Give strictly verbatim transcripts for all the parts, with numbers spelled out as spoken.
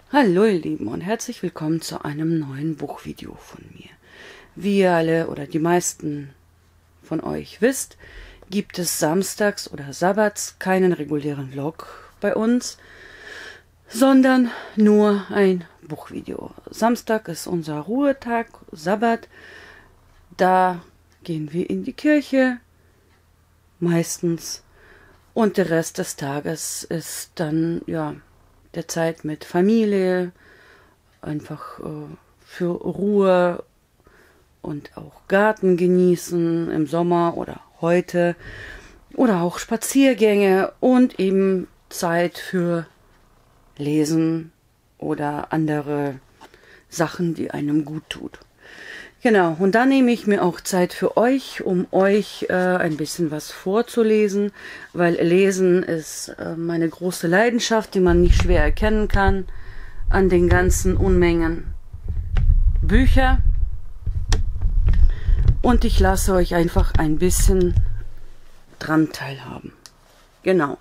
Hallo ihr Lieben und herzlich willkommen zu einem neuen Buchvideo von mir. Wie ihr alle oder die meisten von euch wisst, gibt es samstags oder sabbats keinen regulären Vlog bei uns, sondern nur ein Buchvideo. Samstag ist unser Ruhetag, Sabbat. Da gehen wir in die Kirche, meistens. Und der Rest des Tages ist dann, ja, der Zeit mit Familie, einfach äh, für Ruhe und auch Garten genießen im Sommer oder heute oder auch Spaziergänge und eben Zeit für Lesen oder andere Sachen, die einem gut tut. Genau, und da nehme ich mir auch Zeit für euch, um euch äh, ein bisschen was vorzulesen, weil Lesen ist äh, meine große Leidenschaft, die man nicht schwer erkennen kann an den ganzen Unmengen Bücher. Und ich lasse euch einfach ein bisschen dran teilhaben. Genau.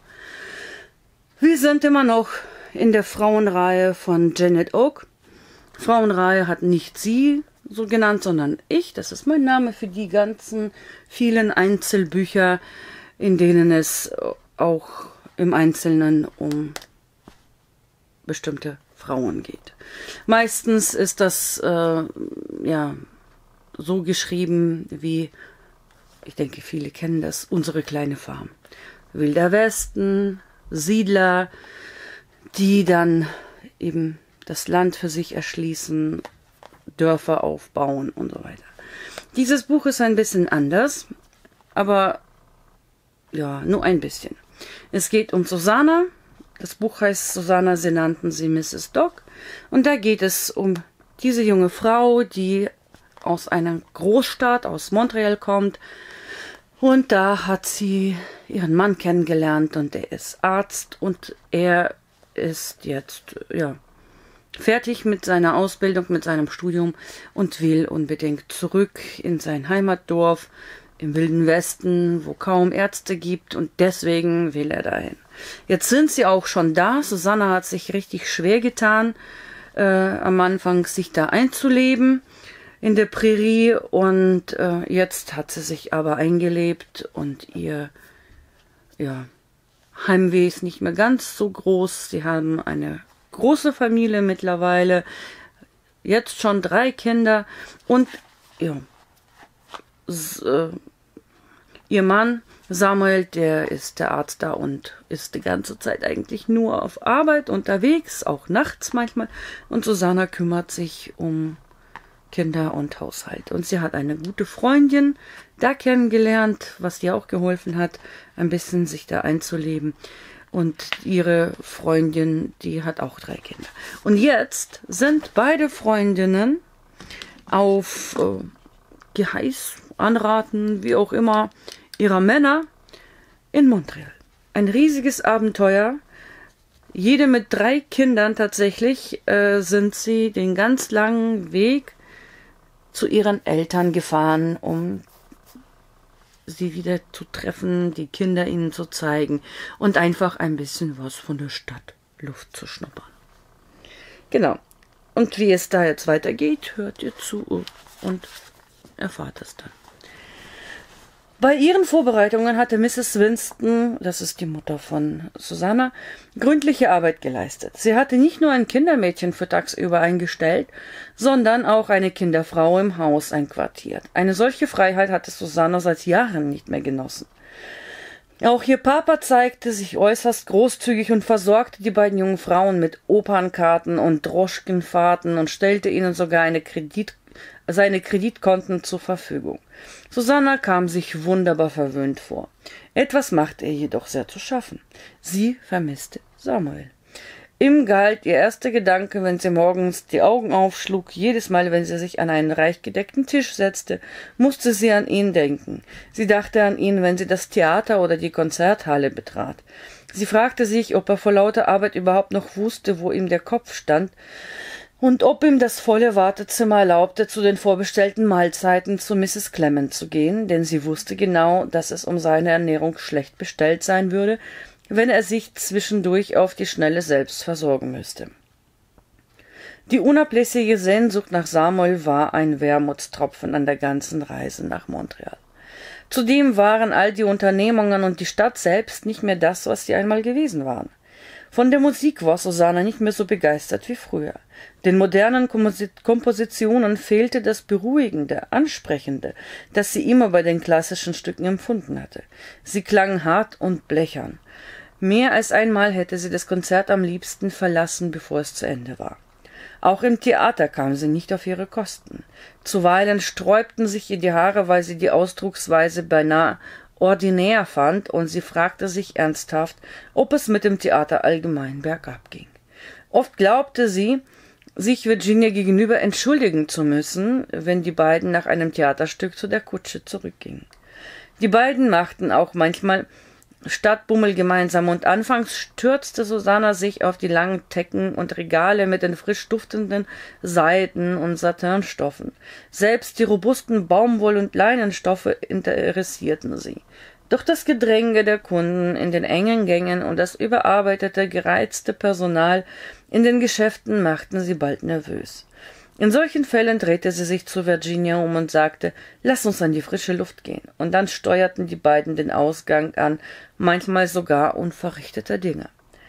Wir sind immer noch in der Frauenreihe von Janet Oak. Frauenreihe hat nicht sie so genannt, sondern ich. Das ist mein Name für die ganzen vielen Einzelbücher, in denen es auch im Einzelnen um bestimmte Frauen geht. Meistens ist das äh, ja so geschrieben wie, ich denke, viele kennen das, Unsere kleine Farm. Wilder Westen, Siedler, die dann eben das Land für sich erschließen, Dörfer aufbauen und so weiter. Dieses Buch ist ein bisschen anders, aber ja, nur ein bisschen. Es geht um Susanna. Das Buch heißt Susanna, sie nannten sie Misses Dog. Und da geht es um diese junge Frau, die aus einer Großstadt, aus Montreal kommt. Und da hat sie ihren Mann kennengelernt und er ist Arzt und er ist jetzt, ja, fertig mit seiner Ausbildung, mit seinem Studium und will unbedingt zurück in sein Heimatdorf im Wilden Westen, wo kaum Ärzte gibt, und deswegen will er dahin. Jetzt sind sie auch schon da. Susanna hat sich richtig schwer getan, äh, am Anfang sich da einzuleben in der Prärie, und äh, jetzt hat sie sich aber eingelebt und ihr ja, Heimweh ist nicht mehr ganz so groß. Sie haben eine große Familie mittlerweile, jetzt schon drei Kinder und ja, äh, ihr Mann Samuel, der ist der Arzt da und ist die ganze Zeit eigentlich nur auf Arbeit unterwegs, auch nachts manchmal, und Susanna kümmert sich um Kinder und Haushalt. Und sie hat eine gute Freundin da kennengelernt, was ihr auch geholfen hat, ein bisschen sich da einzuleben. Und ihre Freundin, die hat auch drei Kinder. Und jetzt sind beide Freundinnen auf äh, Geheiß, Anraten, wie auch immer, ihrer Männer in Montreal. Ein riesiges Abenteuer. Jede mit drei Kindern tatsächlich äh, sind sie den ganz langen Weg zu ihren Eltern gefahren, um sie wieder zu treffen, die Kinder ihnen zu zeigen und einfach ein bisschen was von der Stadtluft zu schnuppern. Genau. Und wie es da jetzt weitergeht, hört ihr zu und erfahrt es dann. Bei ihren Vorbereitungen hatte Misses Winston, das ist die Mutter von Susanna, gründliche Arbeit geleistet. Sie hatte nicht nur ein Kindermädchen für tagsüber eingestellt, sondern auch eine Kinderfrau im Haus einquartiert. Eine solche Freiheit hatte Susanna seit Jahren nicht mehr genossen. Auch ihr Papa zeigte sich äußerst großzügig und versorgte die beiden jungen Frauen mit Opernkarten und Droschkenfahrten und stellte ihnen sogar eine Kredit seine Kreditkonten zur Verfügung. Susanna kam sich wunderbar verwöhnt vor. Etwas machte ihr jedoch sehr zu schaffen. Sie vermisste Samuel. Ihm galt ihr erster Gedanke, wenn sie morgens die Augen aufschlug. Jedes Mal, wenn sie sich an einen reich gedeckten Tisch setzte, musste sie an ihn denken. Sie dachte an ihn, wenn sie das Theater oder die Konzerthalle betrat. Sie fragte sich, ob er vor lauter Arbeit überhaupt noch wusste, wo ihm der Kopf stand, und ob ihm das volle Wartezimmer erlaubte, zu den vorbestellten Mahlzeiten zu Misses Clement zu gehen, denn sie wusste genau, dass es um seine Ernährung schlecht bestellt sein würde, wenn er sich zwischendurch auf die Schnelle selbst versorgen müsste. Die unablässige Sehnsucht nach Samuel war ein Wermutstropfen an der ganzen Reise nach Montreal. Zudem waren all die Unternehmungen und die Stadt selbst nicht mehr das, was sie einmal gewesen waren. Von der Musik war Susanna nicht mehr so begeistert wie früher. Den modernen Kompositionen fehlte das Beruhigende, Ansprechende, das sie immer bei den klassischen Stücken empfunden hatte. Sie klangen hart und blechern. Mehr als einmal hätte sie das Konzert am liebsten verlassen, bevor es zu Ende war. Auch im Theater kam sie nicht auf ihre Kosten. Zuweilen sträubten sich ihr die Haare, weil sie die Ausdrucksweise beinahe ordinär fand, und sie fragte sich ernsthaft, ob es mit dem Theater allgemein bergab ging. Oft glaubte sie, sich Virginia gegenüber entschuldigen zu müssen, wenn die beiden nach einem Theaterstück zu der Kutsche zurückgingen. Die beiden machten auch manchmal Stadtbummel gemeinsam, und anfangs stürzte Susanna sich auf die langen Tecken und Regale mit den frisch duftenden Seiden und Satinstoffen. Selbst die robusten Baumwoll- und Leinenstoffe interessierten sie. Doch das Gedränge der Kunden in den engen Gängen und das überarbeitete, gereizte Personal in den Geschäften machten sie bald nervös. In solchen Fällen drehte sie sich zu Virginia um und sagte, »Lass uns an die frische Luft gehen«, und dann steuerten die beiden den Ausgang an, manchmal sogar unverrichteter Dinge.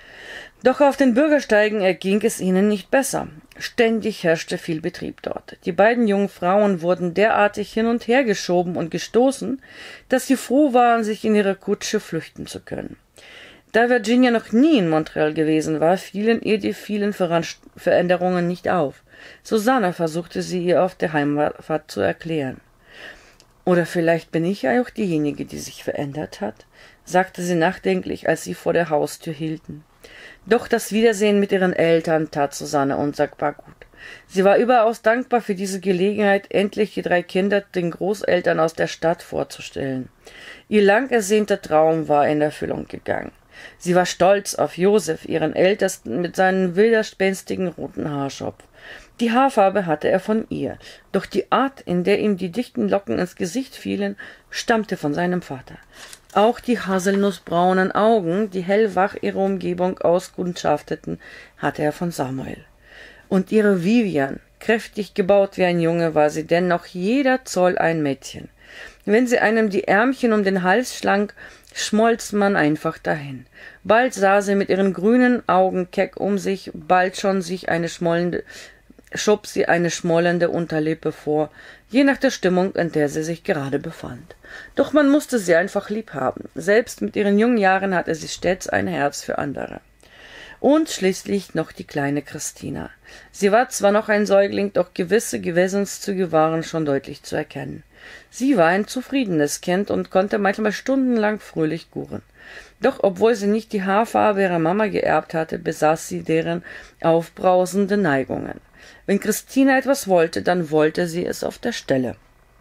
Doch auf den Bürgersteigen erging es ihnen nicht besser. Ständig herrschte viel Betrieb dort. Die beiden jungen Frauen wurden derartig hin und her geschoben und gestoßen, dass sie froh waren, sich in ihre Kutsche flüchten zu können. Da Virginia noch nie in Montreal gewesen war, fielen ihr die vielen Veränderungen nicht auf. Susanna versuchte sie ihr auf der Heimfahrt zu erklären. »Oder vielleicht bin ich ja auch diejenige, die sich verändert hat«, sagte sie nachdenklich, als sie vor der Haustür hielten. Doch das Wiedersehen mit ihren Eltern tat Susanna unsagbar gut. Sie war überaus dankbar für diese Gelegenheit, endlich die drei Kinder den Großeltern aus der Stadt vorzustellen. Ihr lang ersehnter Traum war in Erfüllung gegangen. Sie war stolz auf Josef, ihren Ältesten, mit seinem widerspenstigen roten Haarschopf. Die Haarfarbe hatte er von ihr, doch die Art, in der ihm die dichten Locken ins Gesicht fielen, stammte von seinem Vater. Auch die haselnussbraunen Augen, die hellwach ihre Umgebung auskundschafteten, hatte er von Samuel. Und ihre Vivian, kräftig gebaut wie ein Junge, war sie dennoch jeder Zoll ein Mädchen. Wenn sie einem die Ärmchen um den Hals schlang, schmolz man einfach dahin. Bald sah sie mit ihren grünen Augen keck um sich, bald schon sich eine schmollende, schob sie eine schmollende Unterlippe vor, je nach der Stimmung, in der sie sich gerade befand. Doch man musste sie einfach lieb haben. Selbst mit ihren jungen Jahren hatte sie stets ein Herz für andere. Und schließlich noch die kleine Christina. Sie war zwar noch ein Säugling, doch gewisse Gewissenszüge waren schon deutlich zu erkennen. Sie war ein zufriedenes Kind und konnte manchmal stundenlang fröhlich gurren. Doch obwohl sie nicht die Haarfarbe ihrer Mama geerbt hatte, besaß sie deren aufbrausende Neigungen. Wenn Christina etwas wollte, dann wollte sie es auf der Stelle.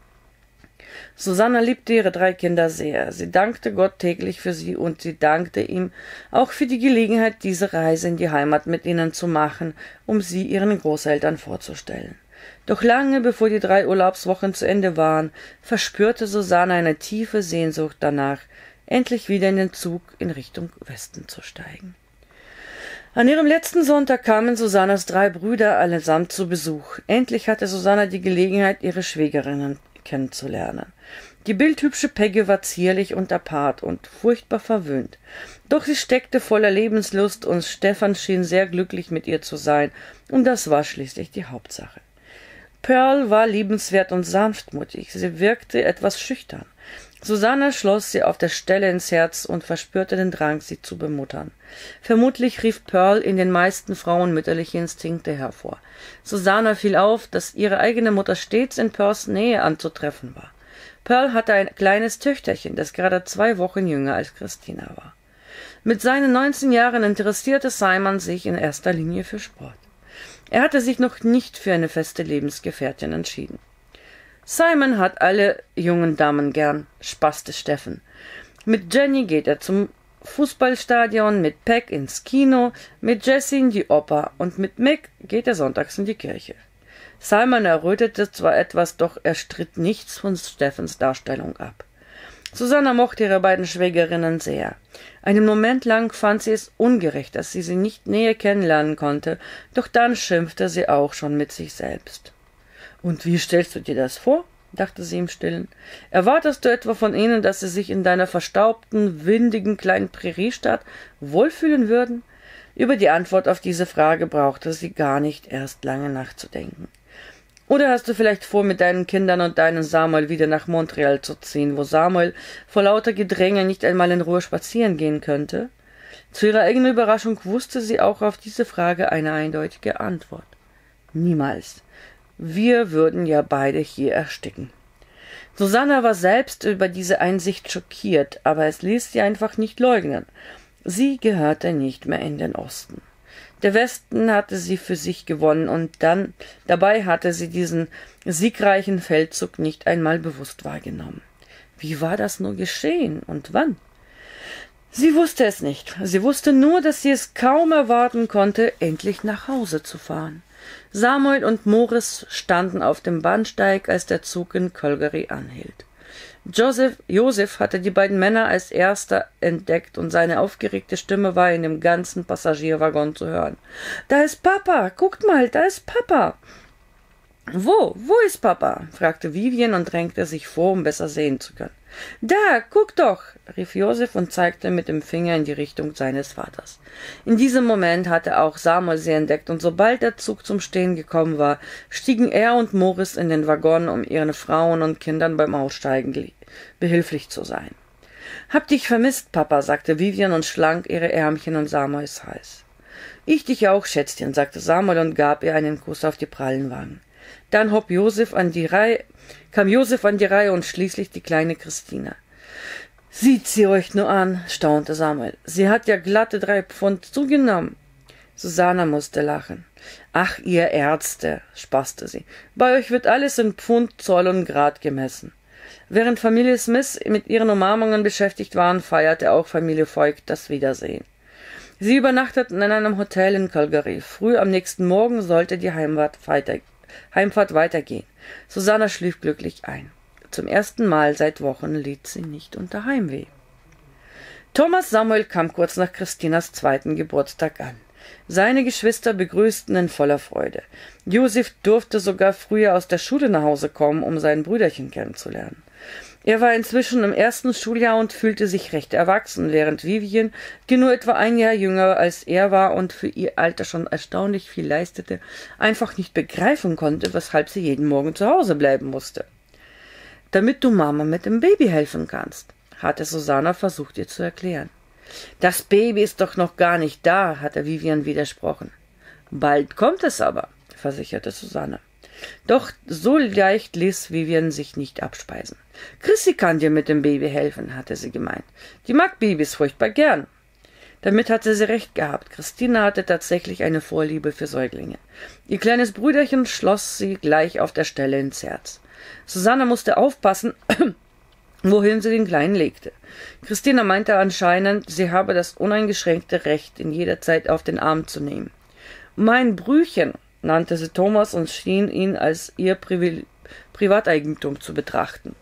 Susanna liebte ihre drei Kinder sehr. Sie dankte Gott täglich für sie, und sie dankte ihm auch für die Gelegenheit, diese Reise in die Heimat mit ihnen zu machen, um sie ihren Großeltern vorzustellen. Doch lange bevor die drei Urlaubswochen zu Ende waren, verspürte Susanna eine tiefe Sehnsucht danach, endlich wieder in den Zug in Richtung Westen zu steigen. An ihrem letzten Sonntag kamen Susannas drei Brüder allesamt zu Besuch. Endlich hatte Susanna die Gelegenheit, ihre Schwägerinnen kennenzulernen. Die bildhübsche Peggy war zierlich und apart und furchtbar verwöhnt. Doch sie steckte voller Lebenslust, und Stefan schien sehr glücklich mit ihr zu sein, und das war schließlich die Hauptsache. Pearl war liebenswert und sanftmutig, sie wirkte etwas schüchtern. Susanna schloss sie auf der Stelle ins Herz und verspürte den Drang, sie zu bemuttern. Vermutlich rief Pearl in den meisten Frauen mütterliche Instinkte hervor. Susanna fiel auf, dass ihre eigene Mutter stets in Pearls Nähe anzutreffen war. Pearl hatte ein kleines Töchterchen, das gerade zwei Wochen jünger als Christina war. Mit seinen neunzehn Jahren interessierte Simon sich in erster Linie für Sport. Er hatte sich noch nicht für eine feste Lebensgefährtin entschieden. Simon hat alle jungen Damen gern, spaßte Steffen. Mit Jenny geht er zum Fußballstadion, mit Peg ins Kino, mit Jessie in die Oper und mit Mick geht er sonntags in die Kirche. Simon errötete zwar etwas, doch er stritt nichts von Steffens Darstellung ab. Susanna mochte ihre beiden Schwägerinnen sehr. Einen Moment lang fand sie es ungerecht, dass sie sie nicht näher kennenlernen konnte, doch dann schimpfte sie auch schon mit sich selbst. »Und wie stellst du dir das vor?« dachte sie im Stillen. »Erwartest du etwa von ihnen, dass sie sich in deiner verstaubten, windigen kleinen Präriestadt wohlfühlen würden?« Über die Antwort auf diese Frage brauchte sie gar nicht erst lange nachzudenken. »Oder hast du vielleicht vor, mit deinen Kindern und deinem Samuel wieder nach Montreal zu ziehen, wo Samuel vor lauter Gedränge nicht einmal in Ruhe spazieren gehen könnte?« Zu ihrer eigenen Überraschung wusste sie auch auf diese Frage eine eindeutige Antwort. »Niemals. Wir würden ja beide hier ersticken.« Susanna war selbst über diese Einsicht schockiert, aber es ließ sie einfach nicht leugnen. Sie gehörte nicht mehr in den Osten. Der Westen hatte sie für sich gewonnen, und dann dabei hatte sie diesen siegreichen Feldzug nicht einmal bewusst wahrgenommen. Wie war das nur geschehen und wann? Sie wusste es nicht. Sie wusste nur, dass sie es kaum erwarten konnte, endlich nach Hause zu fahren. Samuel und Morris standen auf dem Bahnsteig, als der Zug in Calgary anhielt. Joseph, Joseph hatte die beiden Männer als erster entdeckt, und seine aufgeregte Stimme war in dem ganzen Passagierwaggon zu hören. »Da ist Papa! Guckt mal, da ist Papa!« »Wo? Wo ist Papa?« fragte Vivian und drängte sich vor, um besser sehen zu können. »Da, guck doch«, rief Joseph und zeigte mit dem Finger in die Richtung seines Vaters. In diesem Moment hatte auch Samuel sie entdeckt, und sobald der Zug zum Stehen gekommen war, stiegen er und Morris in den Waggon, um ihren Frauen und Kindern beim Aussteigen behilflich zu sein. »Hab dich vermisst, Papa«, sagte Vivian und schlang ihre Ärmchen um Samuels Hals. »Ich dich auch, Schätzchen«, sagte Samuel und gab ihr einen Kuss auf die prallen Wangen. Dann hob Joseph an die Reihe, kam Joseph an die Reihe und schließlich die kleine Christina. »Sieht sie euch nur an«, staunte Samuel. »Sie hat ja glatte drei Pfund zugenommen.« Susanna musste lachen. »Ach, ihr Ärzte«, spaßte sie. »Bei euch wird alles in Pfund, Zoll und Grad gemessen.« Während Familie Smith mit ihren Umarmungen beschäftigt waren, feierte auch Familie Voigt das Wiedersehen. Sie übernachteten in einem Hotel in Calgary. Früh am nächsten Morgen sollte die Heimfahrt weitergehen. Heimfahrt weitergehen. Susanna schlief glücklich ein. Zum ersten Mal seit Wochen litt sie nicht unter Heimweh. Thomas Samuel kam kurz nach Christinas zweiten Geburtstag an. Seine Geschwister begrüßten ihn voller Freude. Joseph durfte sogar früher aus der Schule nach Hause kommen, um sein Brüderchen kennenzulernen. Er war inzwischen im ersten Schuljahr und fühlte sich recht erwachsen, während Vivian, die nur etwa ein Jahr jünger als er war und für ihr Alter schon erstaunlich viel leistete, einfach nicht begreifen konnte, weshalb sie jeden Morgen zu Hause bleiben musste. »Damit du Mama mit dem Baby helfen kannst«, hatte Susanna versucht, ihr zu erklären. »Das Baby ist doch noch gar nicht da«, hatte Vivian widersprochen. »Bald kommt es aber«, versicherte Susanna. Doch so leicht ließ Vivian sich nicht abspeisen. »Chrissy kann dir mit dem Baby helfen«, hatte sie gemeint. »Die mag Babys furchtbar gern.« Damit hatte sie recht gehabt. Christina hatte tatsächlich eine Vorliebe für Säuglinge. Ihr kleines Brüderchen schloss sie gleich auf der Stelle ins Herz. Susanna musste aufpassen, wohin sie den Kleinen legte. Christina meinte anscheinend, sie habe das uneingeschränkte Recht, ihn jederzeit auf den Arm zu nehmen. »Mein Brüchen«, nannte sie Thomas und schien ihn als ihr Privi- Privateigentum zu betrachten.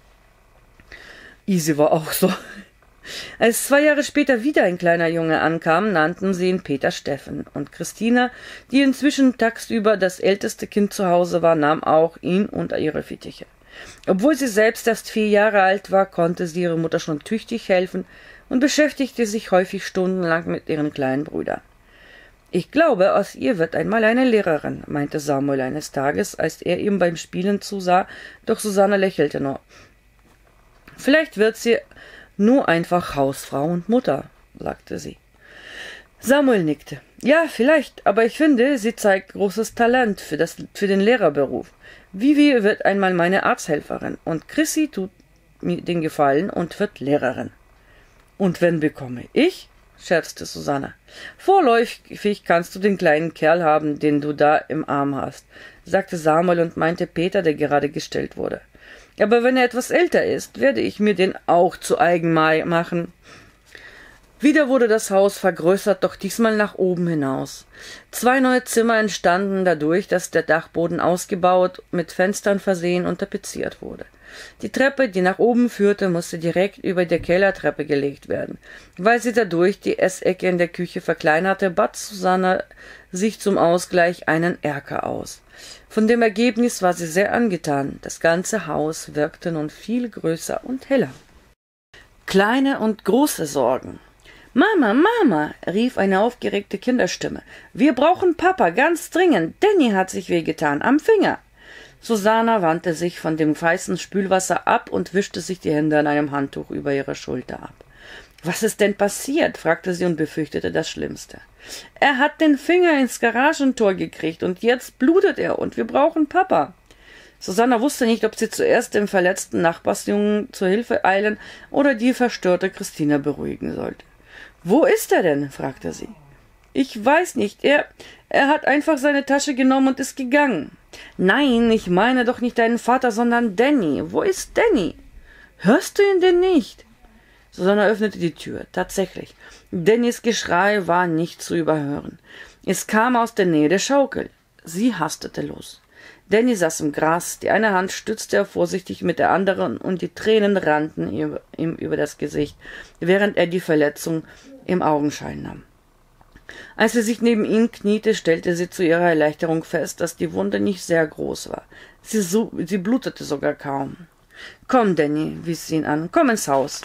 Easy war auch so. Als zwei Jahre später wieder ein kleiner Junge ankam, nannten sie ihn Peter Steffen, und Christina, die inzwischen tagsüber das älteste Kind zu Hause war, nahm auch ihn unter ihre Fittiche. Obwohl sie selbst erst vier Jahre alt war, konnte sie ihrer Mutter schon tüchtig helfen und beschäftigte sich häufig stundenlang mit ihren kleinen Brüdern. »Ich glaube, aus ihr wird einmal eine Lehrerin«, meinte Samuel eines Tages, als er ihm beim Spielen zusah, doch Susanna lächelte nur. »Vielleicht wird sie nur einfach Hausfrau und Mutter«, sagte sie. Samuel nickte. »Ja, vielleicht, aber ich finde, sie zeigt großes Talent für, das, für den Lehrerberuf. Vivi wird einmal meine Arzthelferin, und Chrissy tut mir den Gefallen und wird Lehrerin.« »Und wen bekomme ich?«, scherzte Susanna. »Vorläufig kannst du den kleinen Kerl haben, den du da im Arm hast«, sagte Samuel und meinte Peter, der gerade gestillt wurde. »Aber wenn er etwas älter ist, werde ich mir den auch zu eigen machen.« Wieder wurde das Haus vergrößert, doch diesmal nach oben hinaus. Zwei neue Zimmer entstanden dadurch, dass der Dachboden ausgebaut, mit Fenstern versehen und tapeziert wurde. Die Treppe, die nach oben führte, musste direkt über der Kellertreppe gelegt werden. Weil sie dadurch die Essecke in der Küche verkleinerte, bat Susanna sich zum Ausgleich einen Erker aus. Von dem Ergebnis war sie sehr angetan. Das ganze Haus wirkte nun viel größer und heller. Kleine und große Sorgen. »Mama, Mama«, rief eine aufgeregte Kinderstimme, »wir brauchen Papa, ganz dringend. Danny hat sich wehgetan, am Finger.« Susanna wandte sich von dem heißen Spülwasser ab und wischte sich die Hände an einem Handtuch über ihre Schulter ab. »Was ist denn passiert?« fragte sie und befürchtete das Schlimmste. »Er hat den Finger ins Garagentor gekriegt und jetzt blutet er und wir brauchen Papa.« Susanna wusste nicht, ob sie zuerst dem verletzten Nachbarsjungen zur Hilfe eilen oder die verstörte Christina beruhigen sollte. »Wo ist er denn?« fragte sie. »Ich weiß nicht. Er, er hat einfach seine Tasche genommen und ist gegangen.« »Nein, ich meine doch nicht deinen Vater, sondern Danny. Wo ist Danny? Hörst du ihn denn nicht?« Susanna öffnete die Tür. Tatsächlich. Dannys Geschrei war nicht zu überhören. Es kam aus der Nähe der Schaukel. Sie hastete los. Danny saß im Gras, die eine Hand stützte er vorsichtig mit der anderen und die Tränen rannten ihm über das Gesicht, während er die Verletzung im Augenschein nahm. Als sie sich neben ihn kniete, stellte sie zu ihrer Erleichterung fest, dass die Wunde nicht sehr groß war. Sie, so, sie blutete sogar kaum. »Komm, Danny«, wies sie ihn an, »komm ins Haus.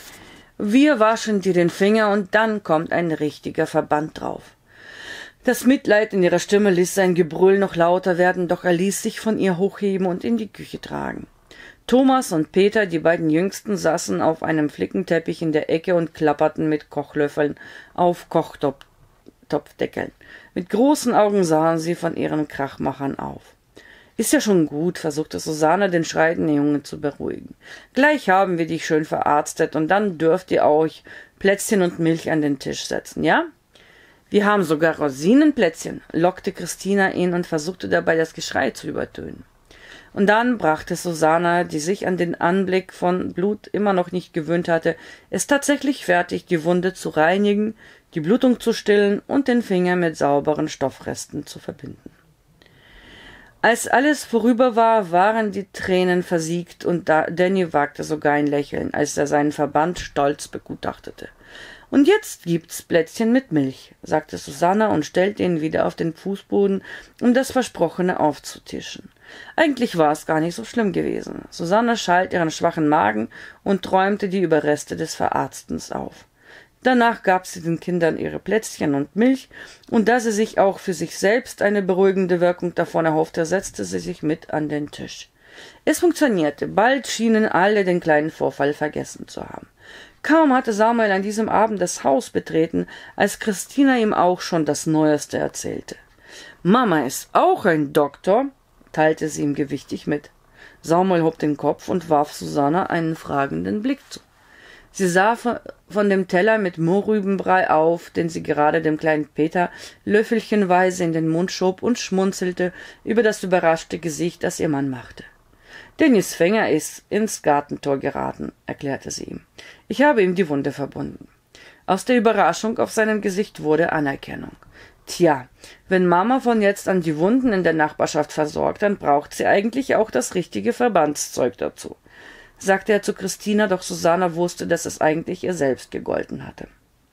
Wir waschen dir den Finger und dann kommt ein richtiger Verband drauf.« Das Mitleid in ihrer Stimme ließ sein Gebrüll noch lauter werden, doch er ließ sich von ihr hochheben und in die Küche tragen. Thomas und Peter, die beiden Jüngsten, saßen auf einem Flickenteppich in der Ecke und klapperten mit Kochlöffeln auf Kochtopfdeckeln. Mit großen Augen sahen sie von ihren Krachmachern auf. »Ist ja schon gut«, versuchte Susanna, den schreienden Jungen zu beruhigen. »Gleich haben wir dich schön verarztet und dann dürft ihr euch Plätzchen und Milch an den Tisch setzen, ja?« »Wir haben sogar Rosinenplätzchen«, lockte Christina ihn und versuchte dabei das Geschrei zu übertönen. Und dann brachte Susanna, die sich an den Anblick von Blut immer noch nicht gewöhnt hatte, es tatsächlich fertig, die Wunde zu reinigen, die Blutung zu stillen und den Finger mit sauberen Stoffresten zu verbinden. Als alles vorüber war, waren die Tränen versiegt und Danny wagte sogar ein Lächeln, als er seinen Verband stolz begutachtete. »Und jetzt gibt's Plätzchen mit Milch«, sagte Susanna und stellte ihn wieder auf den Fußboden, um das Versprochene aufzutischen. Eigentlich war es gar nicht so schlimm gewesen. Susanna schalt ihren schwachen Magen und träumte die Überreste des Verarztens auf. Danach gab sie den Kindern ihre Plätzchen und Milch, und da sie sich auch für sich selbst eine beruhigende Wirkung davon erhoffte, setzte sie sich mit an den Tisch. Es funktionierte. Bald schienen alle den kleinen Vorfall vergessen zu haben. Kaum hatte Samuel an diesem Abend das Haus betreten, als Christina ihm auch schon das Neueste erzählte. »Mama ist auch ein Doktor«, teilte sie ihm gewichtig mit. Samuel hob den Kopf und warf Susanna einen fragenden Blick zu. Sie sah von dem Teller mit Mohrrübenbrei auf, den sie gerade dem kleinen Peter löffelchenweise in den Mund schob, und schmunzelte über das überraschte Gesicht, das ihr Mann machte. »Dannys Finger ist ins Gartentor geraten«, erklärte sie ihm. »Ich habe ihm die Wunde verbunden.« Aus der Überraschung auf seinem Gesicht wurde Anerkennung. »Tja, wenn Mama von jetzt an die Wunden in der Nachbarschaft versorgt, dann braucht sie eigentlich auch das richtige Verbandszeug dazu«, sagte er zu Christina, doch Susanna wusste, dass es eigentlich ihr selbst gegolten hatte.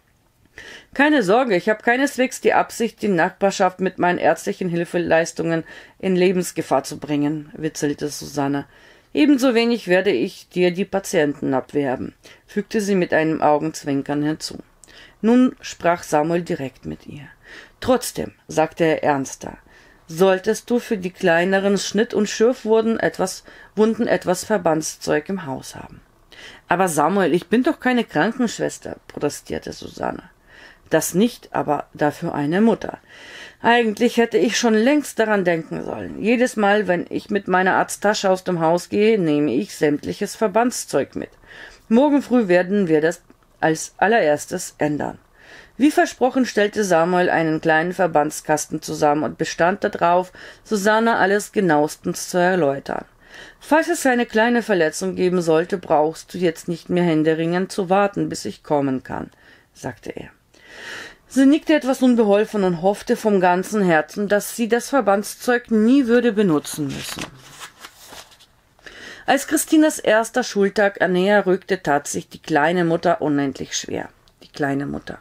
»Keine Sorge, ich habe keineswegs die Absicht, die Nachbarschaft mit meinen ärztlichen Hilfeleistungen in Lebensgefahr zu bringen«, witzelte Susanna. »Ebenso wenig werde ich dir die Patienten abwerben«, fügte sie mit einem Augenzwinkern hinzu. Nun sprach Samuel direkt mit ihr. »Trotzdem«, sagte er ernster, »solltest du für die kleineren Schnitt- und Schürfwunden etwas, Wunden etwas Verbandszeug im Haus haben.« »Aber Samuel, ich bin doch keine Krankenschwester«, protestierte Susanna. »Das nicht, aber dafür eine Mutter. Eigentlich hätte ich schon längst daran denken sollen. Jedes Mal, wenn ich mit meiner Arzttasche aus dem Haus gehe, nehme ich sämtliches Verbandszeug mit. Morgen früh werden wir das als allererstes ändern.« Wie versprochen stellte Samuel einen kleinen Verbandskasten zusammen und bestand darauf, Susanna alles genauestens zu erläutern. »Falls es eine kleine Verletzung geben sollte, brauchst du jetzt nicht mehr händeringend zu warten, bis ich kommen kann«, sagte er. Sie nickte etwas unbeholfen und hoffte vom ganzen Herzen, dass sie das Verbandszeug nie würde benutzen müssen. Als Christinas erster Schultag näher rückte, tat sich die kleine Mutter unendlich schwer. Die kleine Mutter.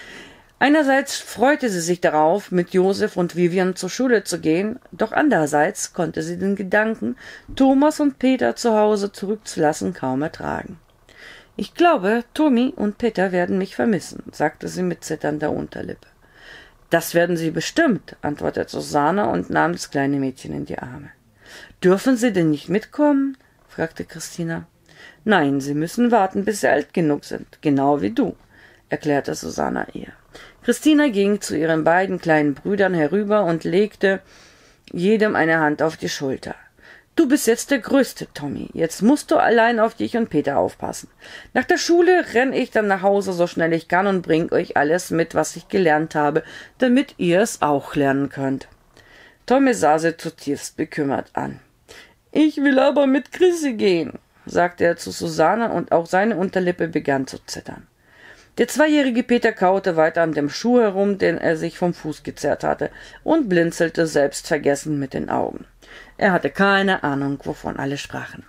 Einerseits freute sie sich darauf, mit Josef und Vivian zur Schule zu gehen, doch andererseits konnte sie den Gedanken, Thomas und Peter zu Hause zurückzulassen, kaum ertragen. »Ich glaube, Tommy und Peter werden mich vermissen«, sagte sie mit zitternder Unterlippe. »Das werden sie bestimmt«, antwortete Susanna und nahm das kleine Mädchen in die Arme. »Dürfen sie denn nicht mitkommen?« fragte Christina. »Nein, sie müssen warten, bis sie alt genug sind, genau wie du«, erklärte Susanna ihr. Christina ging zu ihren beiden kleinen Brüdern herüber und legte jedem eine Hand auf die Schulter. »Du bist jetzt der Größte, Tommy. Jetzt musst du allein auf dich und Peter aufpassen. Nach der Schule renn ich dann nach Hause, so schnell ich kann, und bring euch alles mit, was ich gelernt habe, damit ihr es auch lernen könnt.« Tommy sah sie zutiefst bekümmert an. »Ich will aber mit Chrissy gehen«, sagte er zu Susanna, und auch seine Unterlippe begann zu zittern. Der zweijährige Peter kaute weiter an dem Schuh herum, den er sich vom Fuß gezerrt hatte, und blinzelte selbstvergessen mit den Augen. Er hatte keine Ahnung, wovon alle sprachen.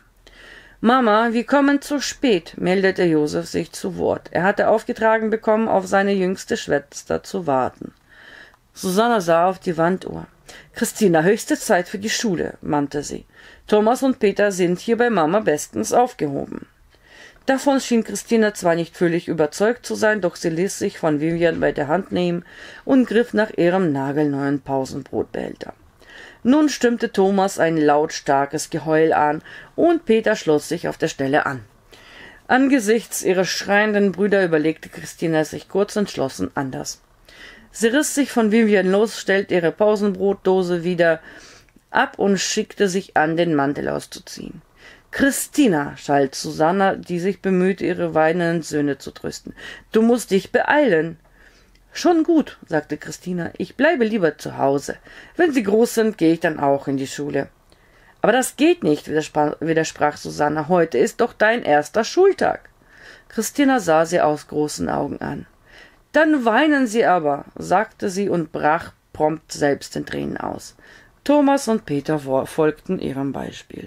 »Mama, wir kommen zu spät«, meldete Josef sich zu Wort. Er hatte aufgetragen bekommen, auf seine jüngste Schwester zu warten. Susanna sah auf die Wanduhr. »Christina, höchste Zeit für die Schule«, mahnte sie. »Thomas und Peter sind hier bei Mama bestens aufgehoben.« Davon schien Christina zwar nicht völlig überzeugt zu sein, doch sie ließ sich von Vivian bei der Hand nehmen und griff nach ihrem nagelneuen Pausenbrotbehälter. Nun stimmte Thomas ein lautstarkes Geheul an, und Peter schloss sich auf der Stelle an. Angesichts ihrer schreienden Brüder überlegte Christina sich kurz entschlossen anders. Sie riss sich von Vivian los, stellte ihre Pausenbrotdose wieder ab und schickte sich an, den Mantel auszuziehen. »Christina«, schalt Susanna, die sich bemühte, ihre weinenden Söhne zu trösten, »du musst dich beeilen.« »Schon gut«, sagte Christina, »ich bleibe lieber zu Hause. Wenn sie groß sind, gehe ich dann auch in die Schule.« »Aber das geht nicht«, widersprach, widersprach Susanna, »heute ist doch dein erster Schultag.« Christina sah sie aus großen Augen an. »Dann weinen Sie aber«, sagte sie und brach prompt selbst in Tränen aus. Thomas und Peter folgten ihrem Beispiel.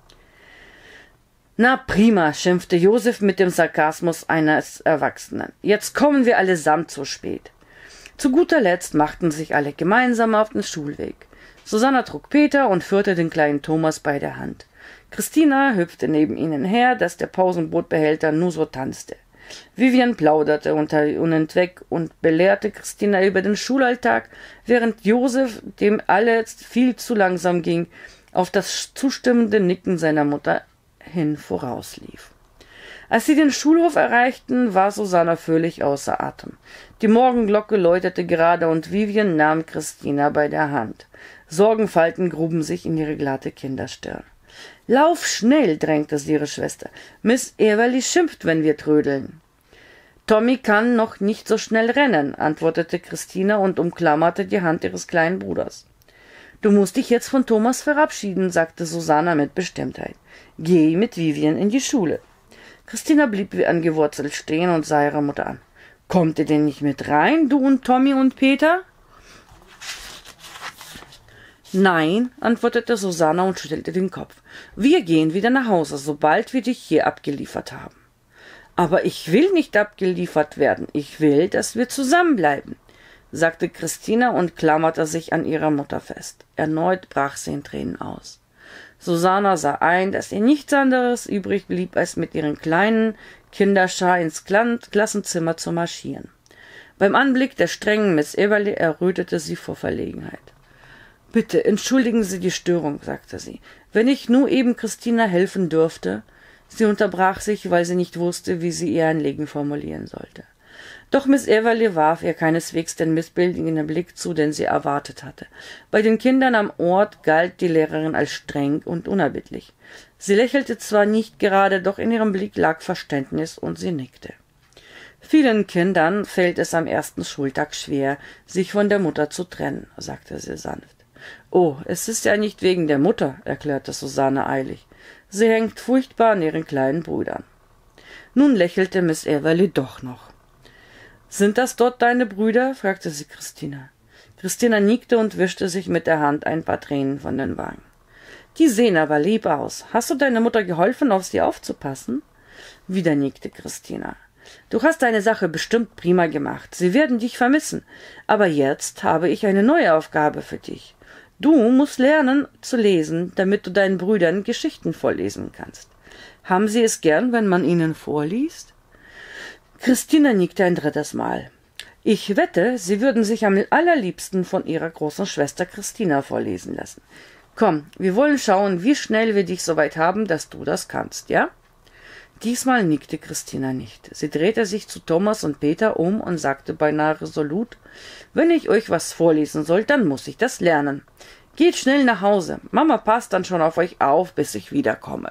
»Na prima«, schimpfte Josef mit dem Sarkasmus eines Erwachsenen. »Jetzt kommen wir allesamt zu spät.« Zu guter Letzt machten sich alle gemeinsam auf den Schulweg. Susanna trug Peter und führte den kleinen Thomas bei der Hand. Christina hüpfte neben ihnen her, dass der Pausenbrotbehälter nur so tanzte. Vivian plauderte unentweg und belehrte Christina über den Schulalltag, während Josef, dem alles viel zu langsam ging, auf das zustimmende Nicken seiner Mutter hin vorauslief. Als sie den Schulhof erreichten, war Susanna völlig außer Atem. Die Morgenglocke läutete gerade und Vivian nahm Christina bei der Hand. Sorgenfalten gruben sich in ihre glatte Kinderstirn. »Lauf schnell«, drängte sie ihre Schwester. »Miss Everly schimpft, wenn wir trödeln.« »Tommy kann noch nicht so schnell rennen«, antwortete Christina und umklammerte die Hand ihres kleinen Bruders. »Du musst dich jetzt von Thomas verabschieden«, sagte Susanna mit Bestimmtheit. »Geh mit Vivian in die Schule.« Christina blieb wie angewurzelt stehen und sah ihre Mutter an. »Kommt ihr denn nicht mit rein, du und Tommy und Peter?« »Nein«, antwortete Susanna und schüttelte den Kopf. »Wir gehen wieder nach Hause, sobald wir dich hier abgeliefert haben.« »Aber ich will nicht abgeliefert werden. Ich will, dass wir zusammenbleiben«, sagte Christina und klammerte sich an ihrer Mutter fest. Erneut brach sie in Tränen aus. Susanna sah ein, dass ihr nichts anderes übrig blieb, als mit ihren kleinen Kinderschar ins Klassenzimmer zu marschieren. Beim Anblick der strengen Miss Everly errötete sie vor Verlegenheit. »Bitte, entschuldigen Sie die Störung«, sagte sie. »Wenn ich nur eben Christina helfen dürfte.« Sie unterbrach sich, weil sie nicht wusste, wie sie ihr Anliegen formulieren sollte. Doch Miss Everly warf ihr keineswegs den missbilligenden Blick zu, den sie erwartet hatte. Bei den Kindern am Ort galt die Lehrerin als streng und unerbittlich. Sie lächelte zwar nicht gerade, doch in ihrem Blick lag Verständnis und sie nickte. »Vielen Kindern fällt es am ersten Schultag schwer, sich von der Mutter zu trennen«, sagte sie sanft. »Oh, es ist ja nicht wegen der Mutter«, erklärte Susanne eilig. »Sie hängt furchtbar an ihren kleinen Brüdern.« Nun lächelte Miss Everly doch noch. »Sind das dort deine Brüder?« fragte sie Christina. Christina nickte und wischte sich mit der Hand ein paar Tränen von den Wangen. Die sehen aber lieb aus. Hast du deiner Mutter geholfen, auf sie aufzupassen? Wieder nickte Christina. Du hast deine Sache bestimmt prima gemacht. Sie werden dich vermissen. Aber jetzt habe ich eine neue Aufgabe für dich. Du musst lernen zu lesen, damit du deinen Brüdern Geschichten vorlesen kannst. Haben sie es gern, wenn man ihnen vorliest? Christina nickte ein drittes Mal. Ich wette, sie würden sich am allerliebsten von ihrer großen Schwester Christina vorlesen lassen. Komm, wir wollen schauen, wie schnell wir dich so weit haben, dass du das kannst, ja? Diesmal nickte Christina nicht. Sie drehte sich zu Thomas und Peter um und sagte beinahe resolut, wenn ich euch was vorlesen soll, dann muss ich das lernen. Geht schnell nach Hause. Mama passt dann schon auf euch auf, bis ich wiederkomme.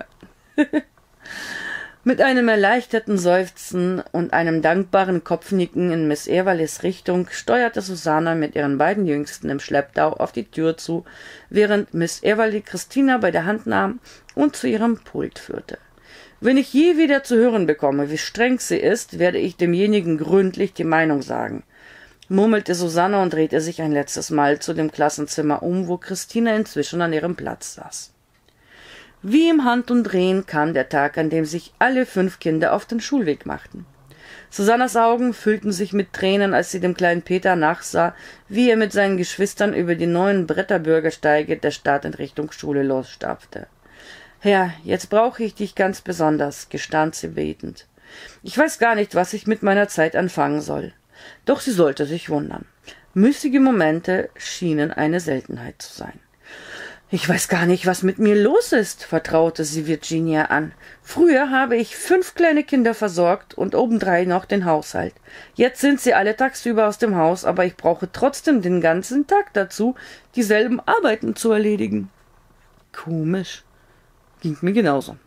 Mit einem erleichterten Seufzen und einem dankbaren Kopfnicken in Miss Everleys Richtung steuerte Susanna mit ihren beiden Jüngsten im Schlepptau auf die Tür zu, während Miss Everly Christina bei der Hand nahm und zu ihrem Pult führte. Wenn ich je wieder zu hören bekomme, wie streng sie ist, werde ich demjenigen gründlich die Meinung sagen, murmelte Susanna und drehte sich ein letztes Mal zu dem Klassenzimmer um, wo Christina inzwischen an ihrem Platz saß. Wie im Handumdrehen kam der Tag, an dem sich alle fünf Kinder auf den Schulweg machten. Susannas Augen füllten sich mit Tränen, als sie dem kleinen Peter nachsah, wie er mit seinen Geschwistern über die neuen Bretterbürgersteige der Stadt in Richtung Schule losstapfte. »Herr, jetzt brauche ich dich ganz besonders«, gestand sie betend. »Ich weiß gar nicht, was ich mit meiner Zeit anfangen soll.« Doch sie sollte sich wundern. Müßige Momente schienen eine Seltenheit zu sein. »Ich weiß gar nicht, was mit mir los ist«, vertraute sie Virginia an. »Früher habe ich fünf kleine Kinder versorgt und obendrein noch den Haushalt. Jetzt sind sie alle tagsüber aus dem Haus, aber ich brauche trotzdem den ganzen Tag dazu, dieselben Arbeiten zu erledigen.« Komisch. Ging mir genauso.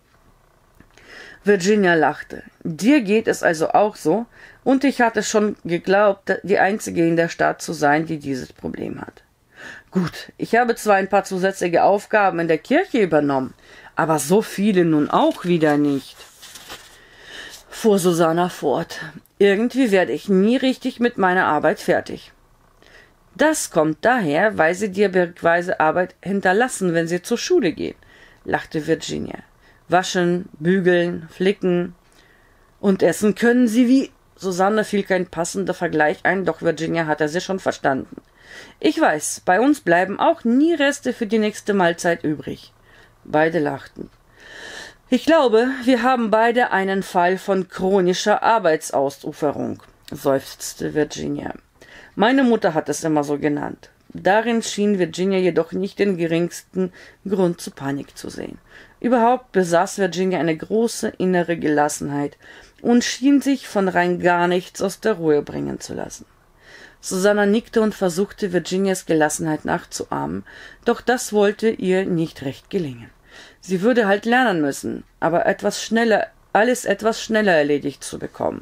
Virginia lachte. »Dir geht es also auch so? Und ich hatte schon geglaubt, die Einzige in der Stadt zu sein, die dieses Problem hat. Gut, ich habe zwar ein paar zusätzliche Aufgaben in der Kirche übernommen, aber so viele nun auch wieder nicht«, fuhr Susanna fort. »Irgendwie werde ich nie richtig mit meiner Arbeit fertig.« »Das kommt daher, weil sie dir bergweise Arbeit hinterlassen, wenn sie zur Schule gehen«, lachte Virginia. »Waschen, bügeln, flicken und essen können sie wie...« Susanne fiel kein passender Vergleich ein, doch Virginia hatte sie schon verstanden. »Ich weiß, bei uns bleiben auch nie Reste für die nächste Mahlzeit übrig.« Beide lachten. »Ich glaube, wir haben beide einen Fall von chronischer Arbeitsausuferung«, seufzte Virginia. »Meine Mutter hat es immer so genannt.« Darin schien Virginia jedoch nicht den geringsten Grund zu Panik zu sehen. Überhaupt besaß Virginia eine große innere Gelassenheit und schien sich von rein gar nichts aus der Ruhe bringen zu lassen. Susanna nickte und versuchte, Virginias Gelassenheit nachzuahmen, doch das wollte ihr nicht recht gelingen. Sie würde halt lernen müssen, aber etwas schneller, alles etwas schneller erledigt zu bekommen.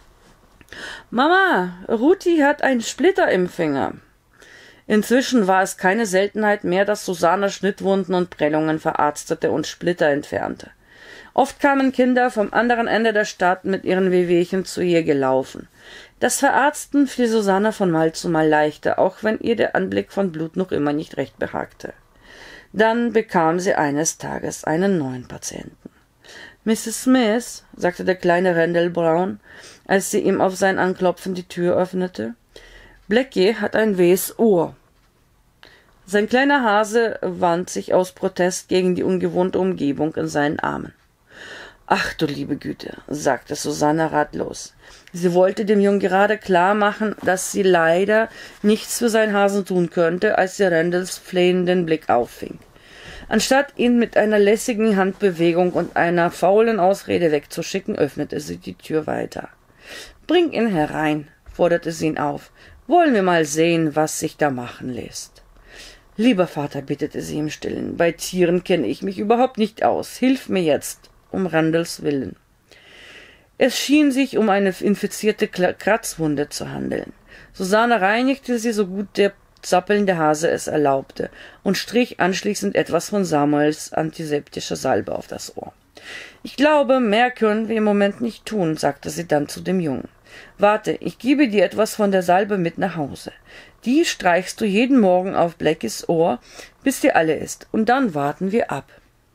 »Mama, Ruthi hat einen Splitter im Finger.« Inzwischen war es keine Seltenheit mehr, dass Susanna Schnittwunden und Prellungen verarztete und Splitter entfernte. Oft kamen Kinder vom anderen Ende der Stadt mit ihren Wehwehchen zu ihr gelaufen. Das Verarzten fiel Susanna von Mal zu Mal leichter, auch wenn ihr der Anblick von Blut noch immer nicht recht behagte. Dann bekam sie eines Tages einen neuen Patienten. »Misses Smith«, sagte der kleine Randall Brown, als sie ihm auf sein Anklopfen die Tür öffnete, »Blackie hat ein wehes Ohr.« Sein kleiner Hase wand sich aus Protest gegen die ungewohnte Umgebung in seinen Armen. »Ach du liebe Güte«, sagte Susanna ratlos. Sie wollte dem Jungen gerade klar machen, dass sie leider nichts für seinen Hasen tun könnte, als sie Randalls flehenden Blick auffing. Anstatt ihn mit einer lässigen Handbewegung und einer faulen Ausrede wegzuschicken, öffnete sie die Tür weiter. »Bring ihn herein«, forderte sie ihn auf. »Wollen wir mal sehen, was sich da machen lässt.« »Lieber Vater«, bittete sie im Stillen, »bei Tieren kenne ich mich überhaupt nicht aus. Hilf mir jetzt, um Randalls Willen.« Es schien sich um eine infizierte Kratzwunde zu handeln. Susanna reinigte sie, so gut der zappelnde Hase es erlaubte, und strich anschließend etwas von Samuels antiseptischer Salbe auf das Ohr. »Ich glaube, mehr können wir im Moment nicht tun«, sagte sie dann zu dem Jungen. »Warte, ich gebe dir etwas von der Salbe mit nach Hause. Die streichst du jeden Morgen auf Blackies Ohr, bis sie alle ist, und dann warten wir ab.«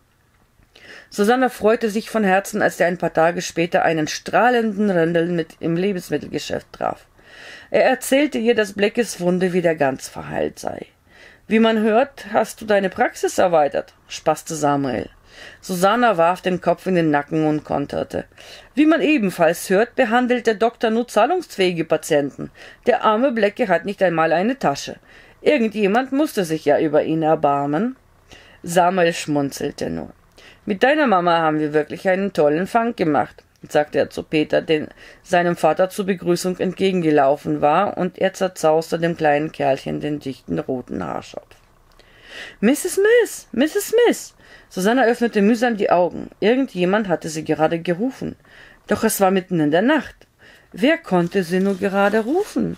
Susanna freute sich von Herzen, als er ein paar Tage später einen strahlenden Rindel mit im Lebensmittelgeschäft traf. Er erzählte ihr, dass Blackies Wunde wieder ganz verheilt sei. »Wie man hört, hast du deine Praxis erweitert«, spaßte Samuel. Susanna warf den Kopf in den Nacken und konterte. »Wie man ebenfalls hört, behandelt der Doktor nur zahlungsfähige Patienten. Der arme Blackie hat nicht einmal eine Tasche. Irgendjemand musste sich ja über ihn erbarmen.« Samuel schmunzelte nur. »Mit deiner Mama haben wir wirklich einen tollen Fang gemacht«, sagte er zu Peter, der seinem Vater zur Begrüßung entgegengelaufen war, und er zerzauste dem kleinen Kerlchen den dichten roten Haarschopf. »Misses Smith! Misses Smith!« Susanna öffnete mühsam die Augen. Irgendjemand hatte sie gerade gerufen. Doch es war mitten in der Nacht. Wer konnte sie nur gerade rufen?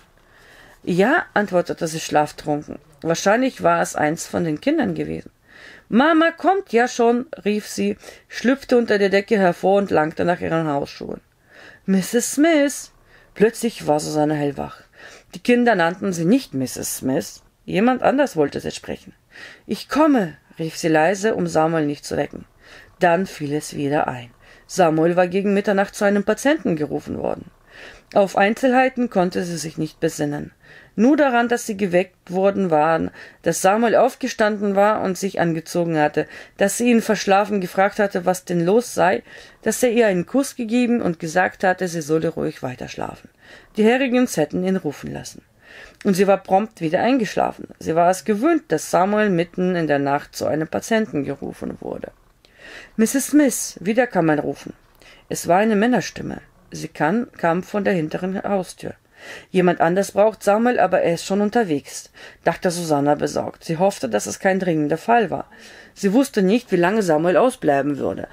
»Ja«, antwortete sie schlaftrunken. Wahrscheinlich war es eins von den Kindern gewesen. »Mama kommt ja schon«, rief sie, schlüpfte unter der Decke hervor und langte nach ihren Hausschuhen. »Misses Smith!« Plötzlich war Susanna hellwach. Die Kinder nannten sie nicht Misses Smith. Jemand anders wollte sie sprechen. »Ich komme«, rief sie leise, um Samuel nicht zu wecken. Dann fiel es wieder ein. Samuel war gegen Mitternacht zu einem Patienten gerufen worden. Auf Einzelheiten konnte sie sich nicht besinnen. Nur daran, dass sie geweckt worden waren, dass Samuel aufgestanden war und sich angezogen hatte, dass sie ihn verschlafen gefragt hatte, was denn los sei, dass er ihr einen Kuss gegeben und gesagt hatte, sie solle ruhig weiterschlafen. Die Harrigans hätten ihn rufen lassen. Und sie war prompt wieder eingeschlafen. Sie war es gewöhnt, dass Samuel mitten in der Nacht zu einem Patienten gerufen wurde. »Misses Smith«, wieder kam man rufen. Es war eine Männerstimme. Sie kann, kam von der hinteren Haustür. »Jemand anders braucht Samuel, aber er ist schon unterwegs«, dachte Susanna besorgt. Sie hoffte, dass es kein dringender Fall war. Sie wusste nicht, wie lange Samuel ausbleiben würde.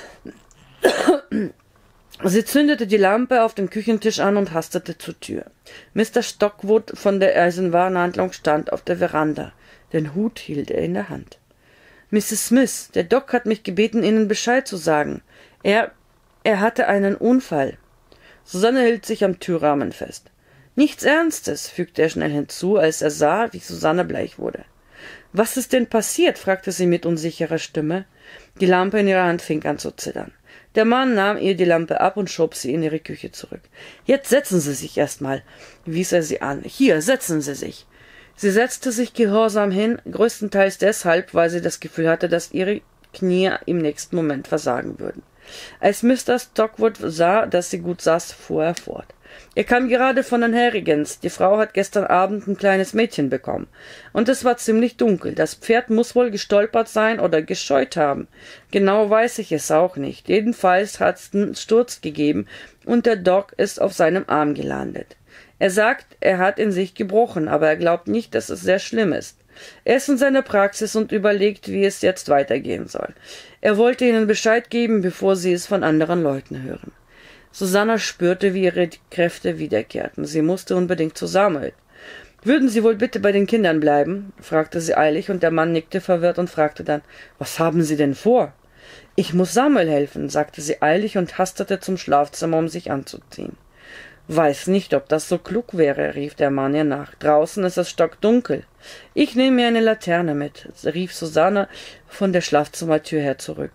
Sie zündete die Lampe auf dem Küchentisch an und hastete zur Tür. Mister Stockwood von der Eisenwarenhandlung stand auf der Veranda. Den Hut hielt er in der Hand. »Misses Smith, der Doc hat mich gebeten, Ihnen Bescheid zu sagen. Er, er hatte einen Unfall.« Susanne hielt sich am Türrahmen fest. »Nichts Ernstes«, fügte er schnell hinzu, als er sah, wie Susanne bleich wurde. »Was ist denn passiert?« fragte sie mit unsicherer Stimme. Die Lampe in ihrer Hand fing an zu zittern. Der Mann nahm ihr die Lampe ab und schob sie in ihre Küche zurück. »Jetzt setzen Sie sich erst mal«, wies er sie an. »Hier, setzen Sie sich.« Sie setzte sich gehorsam hin, größtenteils deshalb, weil sie das Gefühl hatte, dass ihre Knie im nächsten Moment versagen würden. Als Mister Stockwood sah, dass sie gut saß, fuhr er fort. »Er kam gerade von den Harrigans. Die Frau hat gestern Abend ein kleines Mädchen bekommen. Und es war ziemlich dunkel. Das Pferd muss wohl gestolpert sein oder gescheut haben. Genau weiß ich es auch nicht. Jedenfalls hat es einen Sturz gegeben und der Doc ist auf seinem Arm gelandet. Er sagt, er hat in sich gebrochen, aber er glaubt nicht, dass es sehr schlimm ist. Er ist in seiner Praxis und überlegt, wie es jetzt weitergehen soll. Er wollte Ihnen Bescheid geben, bevor Sie es von anderen Leuten hören.« Susanna spürte, wie ihre Kräfte wiederkehrten. Sie musste unbedingt zu Samuel. »Würden Sie wohl bitte bei den Kindern bleiben?« fragte sie eilig, und der Mann nickte verwirrt und fragte dann, »Was haben Sie denn vor?« »Ich muss Samuel helfen«, sagte sie eilig und hastete zum Schlafzimmer, um sich anzuziehen. »Weiß nicht, ob das so klug wäre«, rief der Mann ihr nach. »Draußen ist es stockdunkel.« »Ich nehme mir eine Laterne mit«, rief Susanna von der Schlafzimmertür her zurück.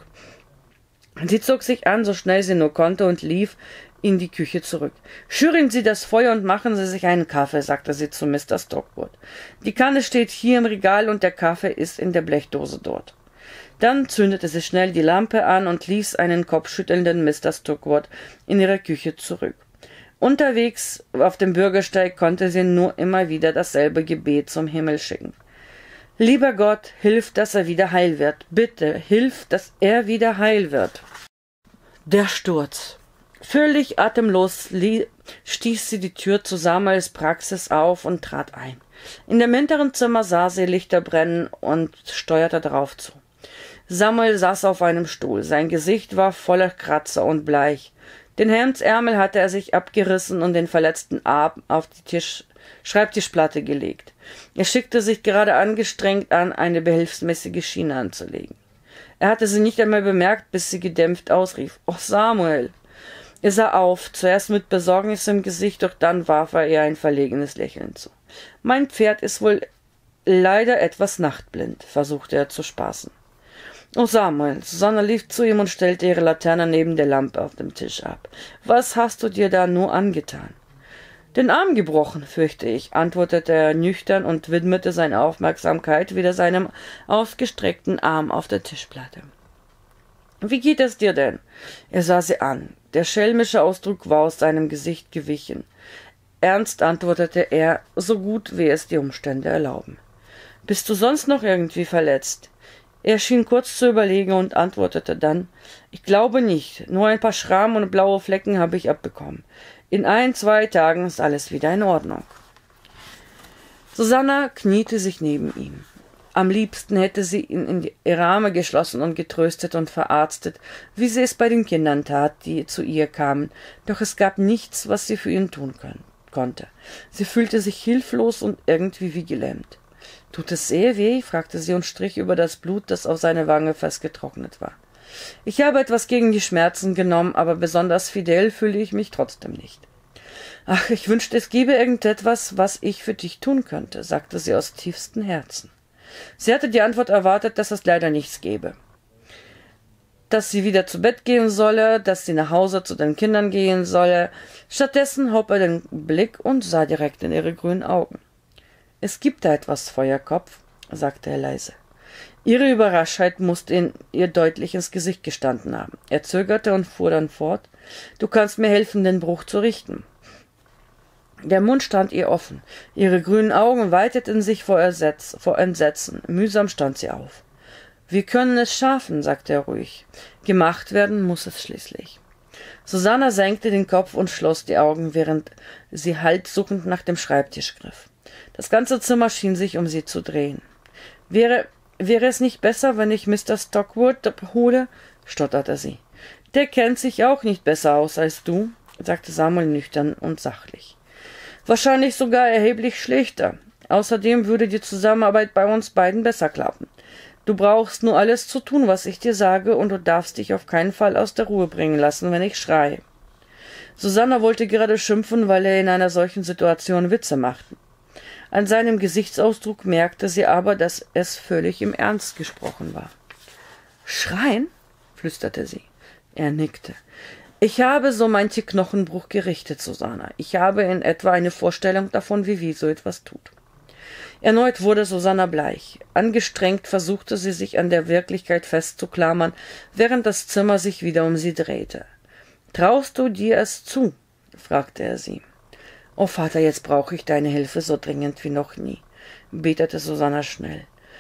Sie zog sich an, so schnell sie nur konnte, und lief in die Küche zurück. »Schüren Sie das Feuer und machen Sie sich einen Kaffee«, sagte sie zu Mister Stockwood. »Die Kanne steht hier im Regal und der Kaffee ist in der Blechdose dort.« Dann zündete sie schnell die Lampe an und ließ einen kopfschüttelnden Mister Stockwood in ihre Küche zurück. Unterwegs auf dem Bürgersteig konnte sie nur immer wieder dasselbe Gebet zum Himmel schicken. »Lieber Gott, hilf, dass er wieder heil wird. Bitte, hilf, dass er wieder heil wird.« Der Sturz. Völlig atemlos stieß sie die Tür zu Samuels Praxis auf und trat ein. In dem hinteren Zimmer sah sie Lichter brennen und steuerte darauf zu. Samuel saß auf einem Stuhl. Sein Gesicht war voller Kratzer und bleich. Den Hemdsärmel hatte er sich abgerissen und den verletzten Arm auf die Tisch Schreibtischplatte gelegt. Er schickte sich gerade angestrengt an, eine behilfsmäßige Schiene anzulegen. Er hatte sie nicht einmal bemerkt, bis sie gedämpft ausrief: »Oh, Samuel!« Er sah auf, zuerst mit Besorgnis im Gesicht, doch dann warf er ihr ein verlegenes Lächeln zu. »Mein Pferd ist wohl leider etwas nachtblind«, versuchte er zu spaßen. »Oh, Samuel!« Susanna lief zu ihm und stellte ihre Laterne neben der Lampe auf dem Tisch ab. »Was hast du dir da nur angetan?« »Den Arm gebrochen, fürchte ich«, antwortete er nüchtern und widmete seine Aufmerksamkeit wieder seinem ausgestreckten Arm auf der Tischplatte. »Wie geht es dir denn?« Er sah sie an. Der schelmische Ausdruck war aus seinem Gesicht gewichen. Ernst antwortete er: »So gut, wie es die Umstände erlauben.« »Bist du sonst noch irgendwie verletzt?« Er schien kurz zu überlegen und antwortete dann: »Ich glaube nicht, nur ein paar Schrammen und blaue Flecken habe ich abbekommen. In ein, zwei Tagen ist alles wieder in Ordnung.« Susanna kniete sich neben ihm. Am liebsten hätte sie ihn in ihre Arme geschlossen und getröstet und verarztet, wie sie es bei den Kindern tat, die zu ihr kamen, doch es gab nichts, was sie für ihn tun können, konnte. Sie fühlte sich hilflos und irgendwie wie gelähmt. »Tut es sehr weh?« fragte sie und strich über das Blut, das auf seiner Wange festgetrocknet war. »Ich habe etwas gegen die Schmerzen genommen, aber besonders fidel fühle ich mich trotzdem nicht.« »Ach, ich wünschte, es gäbe irgendetwas, was ich für dich tun könnte«, sagte sie aus tiefstem Herzen. Sie hatte die Antwort erwartet, dass es leider nichts gäbe. Dass sie wieder zu Bett gehen solle, dass sie nach Hause zu den Kindern gehen solle. Stattdessen hob er den Blick und sah direkt in ihre grünen Augen. »Es gibt da etwas, Feuerkopf«, sagte er leise. Ihre Überraschtheit musste in ihr deutlich ins Gesicht gestanden haben. Er zögerte und fuhr dann fort: »Du kannst mir helfen, den Bruch zu richten.« Der Mund stand ihr offen. Ihre grünen Augen weiteten sich vor, Ersetz, vor Entsetzen. Mühsam stand sie auf. »Wir können es schaffen«, sagte er ruhig. »Gemacht werden muss es schließlich.« Susanna senkte den Kopf und schloss die Augen, während sie halssuchend nach dem Schreibtisch griff. Das ganze Zimmer schien sich um sie zu drehen. »Wäre, wäre es nicht besser, wenn ich Mister Stockwood hole?«, stotterte sie. »Der kennt sich auch nicht besser aus als du«, sagte Samuel nüchtern und sachlich. »Wahrscheinlich sogar erheblich schlechter. Außerdem würde die Zusammenarbeit bei uns beiden besser klappen. Du brauchst nur alles zu tun, was ich dir sage, und du darfst dich auf keinen Fall aus der Ruhe bringen lassen, wenn ich schreie.« Susanna wollte gerade schimpfen, weil er in einer solchen Situation Witze machte. An seinem Gesichtsausdruck merkte sie aber, dass es völlig im Ernst gesprochen war. »Schreien?« flüsterte sie. Er nickte. »Ich habe so manche Knochenbruch gerichtet, Susanna. Ich habe in etwa eine Vorstellung davon, wie wie so etwas tut.« Erneut wurde Susanna bleich. Angestrengt versuchte sie, sich an der Wirklichkeit festzuklammern, während das Zimmer sich wieder um sie drehte. »Traust du dir es zu?« fragte er sie. »Oh Vater, jetzt brauche ich deine Hilfe so dringend wie noch nie«, betete Susanna schnell.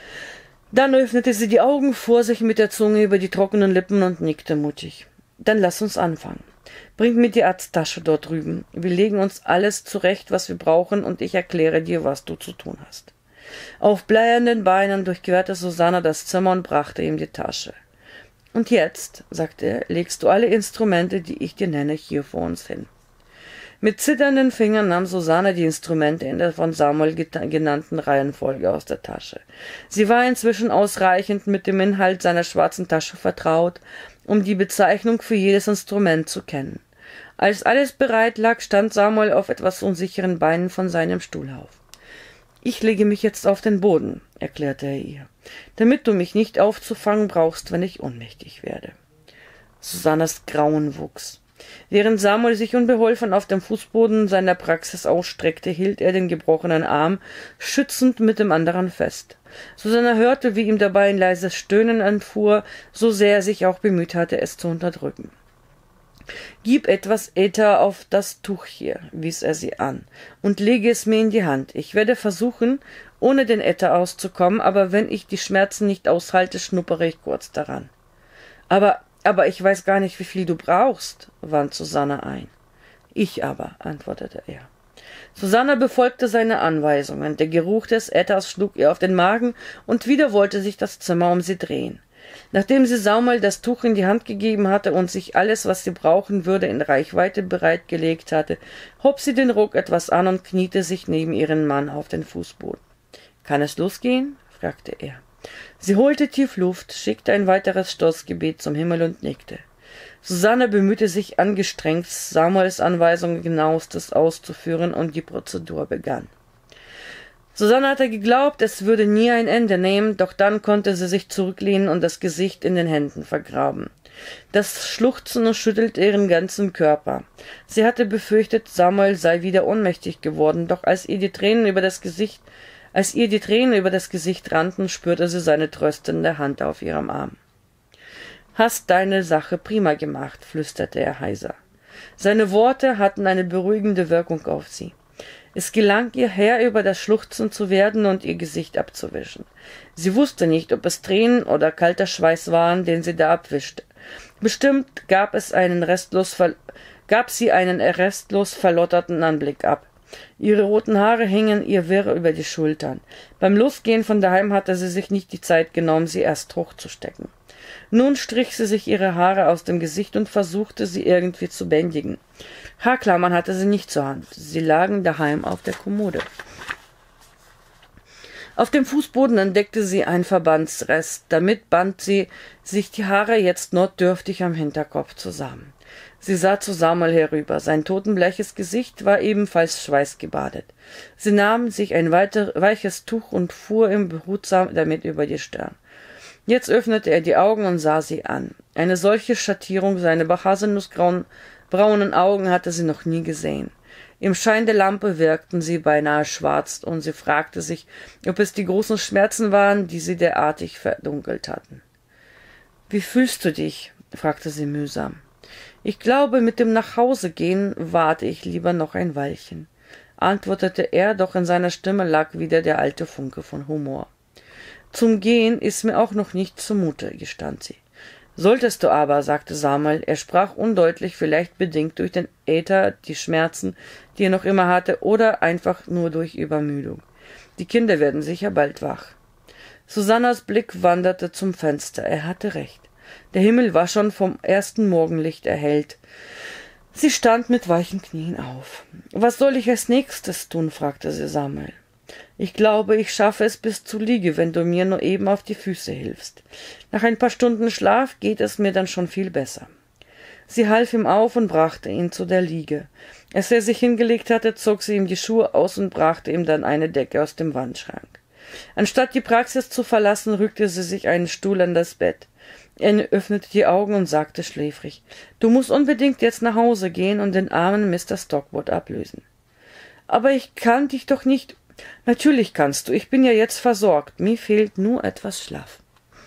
Dann öffnete sie die Augen vor sich mit der Zunge über die trockenen Lippen und nickte mutig. »Dann lass uns anfangen. Bring mir die Arzttasche dort drüben. Wir legen uns alles zurecht, was wir brauchen, und ich erkläre dir, was du zu tun hast.« Auf bleiernden Beinen durchquerte Susanna das Zimmer und brachte ihm die Tasche. »Und jetzt«, sagte er, »legst du alle Instrumente, die ich dir nenne, hier vor uns hin.« Mit zitternden Fingern nahm Susanna die Instrumente in der von Samuel genannten Reihenfolge aus der Tasche. Sie war inzwischen ausreichend mit dem Inhalt seiner schwarzen Tasche vertraut, um die Bezeichnung für jedes Instrument zu kennen. Als alles bereit lag, stand Samuel auf etwas unsicheren Beinen von seinem Stuhl auf. »Ich lege mich jetzt auf den Boden«, erklärte er ihr, »damit du mich nicht aufzufangen brauchst, wenn ich ohnmächtig werde.« Susannas Grauen wuchs. Während Samuel sich unbeholfen auf dem Fußboden seiner Praxis ausstreckte, hielt er den gebrochenen Arm schützend mit dem anderen fest. Susanna hörte, wie ihm dabei ein leises Stöhnen entfuhr, so sehr er sich auch bemüht hatte, es zu unterdrücken. »Gib etwas Äther auf das Tuch hier«, wies er sie an, »und lege es mir in die Hand. Ich werde versuchen, ohne den Äther auszukommen, aber wenn ich die Schmerzen nicht aushalte, schnuppere ich kurz daran.« »Aber, aber ich weiß gar nicht, wie viel du brauchst«, wand Susanna ein. »Ich aber«, antwortete er. Susanna befolgte seine Anweisungen. Der Geruch des Äthers schlug ihr auf den Magen, und wieder wollte sich das Zimmer um sie drehen. Nachdem sie Samuel das Tuch in die Hand gegeben hatte und sich alles, was sie brauchen würde, in Reichweite bereitgelegt hatte, hob sie den Ruck etwas an und kniete sich neben ihren Mann auf den Fußboden. »Kann es losgehen?« fragte er. Sie holte tief Luft, schickte ein weiteres Stoßgebet zum Himmel und nickte. Susanne bemühte sich angestrengt, Samuels Anweisungen genauestens auszuführen, und die Prozedur begann. Susanne hatte geglaubt, es würde nie ein Ende nehmen, doch dann konnte sie sich zurücklehnen und das Gesicht in den Händen vergraben. Das Schluchzen schüttelte ihren ganzen Körper. Sie hatte befürchtet, Samuel sei wieder ohnmächtig geworden, doch als ihr die Tränen über das Gesicht, als ihr die Tränen über das Gesicht rannten, spürte sie seine tröstende Hand auf ihrem Arm. »Hast deine Sache prima gemacht«, flüsterte er heiser. Seine Worte hatten eine beruhigende Wirkung auf sie. Es gelang ihr, Herr über das Schluchzen zu werden und ihr Gesicht abzuwischen. Sie wusste nicht, ob es Tränen oder kalter Schweiß waren, den sie da abwischte. Bestimmt gab es einen restlos ver- gab sie einen restlos verlotterten Anblick ab. Ihre roten Haare hingen ihr wirr über die Schultern. Beim Losgehen von daheim hatte sie sich nicht die Zeit genommen, sie erst hochzustecken. Nun strich sie sich ihre Haare aus dem Gesicht und versuchte, sie irgendwie zu bändigen. Haarklammern hatte sie nicht zur Hand. Sie lagen daheim auf der Kommode. Auf dem Fußboden entdeckte sie einen Verbandsrest. Damit band sie sich die Haare jetzt notdürftig am Hinterkopf zusammen. Sie sah zu Samuel herüber. Sein totenbleiches Gesicht war ebenfalls schweißgebadet. Sie nahm sich ein weiter, weiches Tuch und fuhr ihm behutsam damit über die Stirn. Jetzt öffnete er die Augen und sah sie an. Eine solche Schattierung seiner haselnussgrauen braunen Augen hatte sie noch nie gesehen. Im Schein der Lampe wirkten sie beinahe schwarz, und sie fragte sich, ob es die großen Schmerzen waren, die sie derartig verdunkelt hatten. »Wie fühlst du dich?« fragte sie mühsam. »Ich glaube, mit dem Nachhausegehen warte ich lieber noch ein Weilchen«, antwortete er, doch in seiner Stimme lag wieder der alte Funke von Humor. »Zum Gehen ist mir auch noch nicht zumute«, gestand sie. »Solltest du aber«, sagte Samuel, er sprach undeutlich, vielleicht bedingt durch den Äther, die Schmerzen, die er noch immer hatte, oder einfach nur durch Übermüdung. »Die Kinder werden sicher bald wach.« Susannas Blick wanderte zum Fenster. Er hatte recht. Der Himmel war schon vom ersten Morgenlicht erhellt. Sie stand mit weichen Knien auf. »Was soll ich als nächstes tun?« fragte sie Samuel. »Ich glaube, ich schaffe es bis zur Liege, wenn du mir nur eben auf die Füße hilfst. Nach ein paar Stunden Schlaf geht es mir dann schon viel besser.« Sie half ihm auf und brachte ihn zu der Liege. Als er sich hingelegt hatte, zog sie ihm die Schuhe aus und brachte ihm dann eine Decke aus dem Wandschrank. Anstatt die Praxis zu verlassen, rückte sie sich einen Stuhl an das Bett. Er öffnete die Augen und sagte schläfrig, »Du musst unbedingt jetzt nach Hause gehen und den armen Mister Stockwood ablösen.« »Aber ich kann dich doch nicht...« »Natürlich kannst du, ich bin ja jetzt versorgt, mir fehlt nur etwas Schlaf.«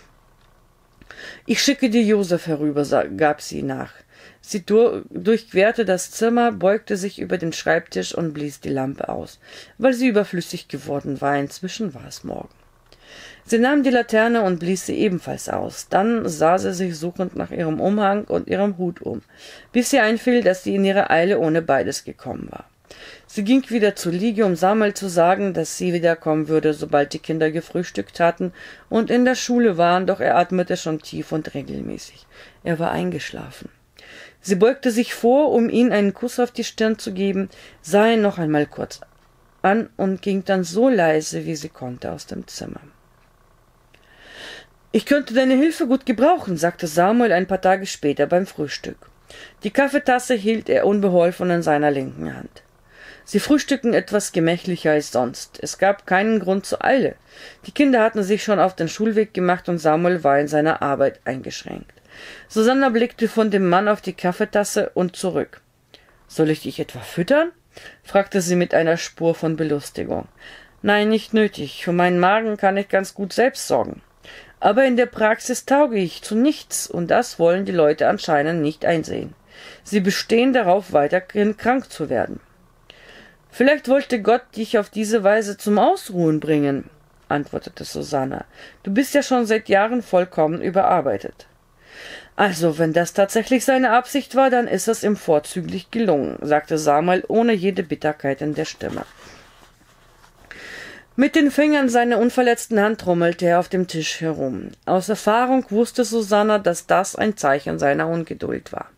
»Ich schicke dir Josef herüber«, gab sie nach. Sie durchquerte das Zimmer, beugte sich über den Schreibtisch und blies die Lampe aus, weil sie überflüssig geworden war. Inzwischen war es Morgen. Sie nahm die Laterne und blies sie ebenfalls aus. Dann sah sie sich suchend nach ihrem Umhang und ihrem Hut um, bis ihr einfiel, dass sie in ihrer Eile ohne beides gekommen war. Sie ging wieder zur Liege, um Samuel zu sagen, dass sie wiederkommen würde, sobald die Kinder gefrühstückt hatten und in der Schule waren, doch er atmete schon tief und regelmäßig. Er war eingeschlafen. Sie beugte sich vor, um ihm einen Kuss auf die Stirn zu geben, sah ihn noch einmal kurz an und ging dann so leise, wie sie konnte, aus dem Zimmer. »Ich könnte deine Hilfe gut gebrauchen«, sagte Samuel ein paar Tage später beim Frühstück. Die Kaffeetasse hielt er unbeholfen in seiner linken Hand. Sie frühstückten etwas gemächlicher als sonst. Es gab keinen Grund zur Eile. Die Kinder hatten sich schon auf den Schulweg gemacht und Samuel war in seiner Arbeit eingeschränkt. Susanna blickte von dem Mann auf die Kaffeetasse und zurück. »Soll ich dich etwa füttern?« fragte sie mit einer Spur von Belustigung. »Nein, nicht nötig. Für meinen Magen kann ich ganz gut selbst sorgen. Aber in der Praxis tauge ich zu nichts, und das wollen die Leute anscheinend nicht einsehen. Sie bestehen darauf, weiterhin krank zu werden.« »Vielleicht wollte Gott dich auf diese Weise zum Ausruhen bringen«, antwortete Susanna. »Du bist ja schon seit Jahren vollkommen überarbeitet.« »Also, wenn das tatsächlich seine Absicht war, dann ist es ihm vorzüglich gelungen«, sagte Samuel ohne jede Bitterkeit in der Stimme. Mit den Fingern seiner unverletzten Hand trommelte er auf dem Tisch herum. Aus Erfahrung wusste Susanna, dass das ein Zeichen seiner Ungeduld war.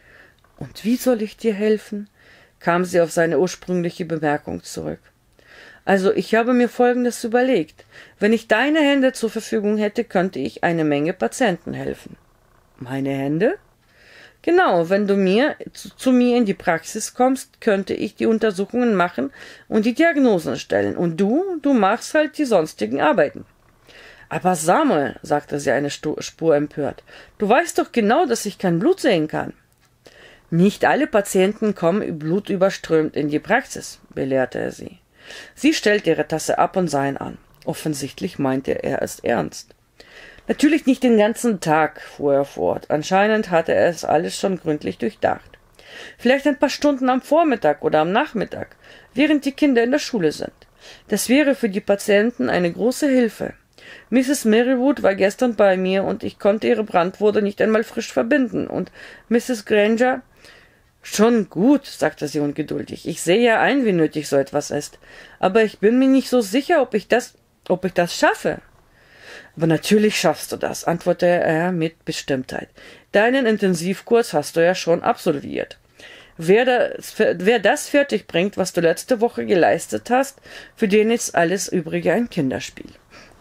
»Und wie soll ich dir helfen?« kam sie auf seine ursprüngliche Bemerkung zurück. Also ich habe mir Folgendes überlegt. Wenn ich deine Hände zur Verfügung hätte, könnte ich eine Menge Patienten helfen. Meine Hände? Genau, wenn du mir zu, zu mir in die Praxis kommst, könnte ich die Untersuchungen machen und die Diagnosen stellen. Und du, du machst halt die sonstigen Arbeiten. Aber Samuel, sagte sie eine Spur empört, du weißt doch genau, dass ich kein Blut sehen kann. Nicht alle Patienten kommen blutüberströmt in die Praxis, belehrte er sie. Sie stellte ihre Tasse ab und sah ihn an. Offensichtlich meinte er es ernst. Natürlich nicht den ganzen Tag, fuhr er fort. Anscheinend hatte er es alles schon gründlich durchdacht. Vielleicht ein paar Stunden am Vormittag oder am Nachmittag, während die Kinder in der Schule sind. Das wäre für die Patienten eine große Hilfe. Misses Marywood war gestern bei mir und ich konnte ihre Brandwunde nicht einmal frisch verbinden. Und Misses Granger... Schon gut, sagte sie ungeduldig. Ich sehe ja ein, wie nötig so etwas ist. Aber ich bin mir nicht so sicher, ob ich das, ob ich das schaffe. Aber natürlich schaffst du das, antwortete er mit Bestimmtheit. Deinen Intensivkurs hast du ja schon absolviert. Wer das, wer das fertig bringt, was du letzte Woche geleistet hast, für den ist alles Übrige ein Kinderspiel.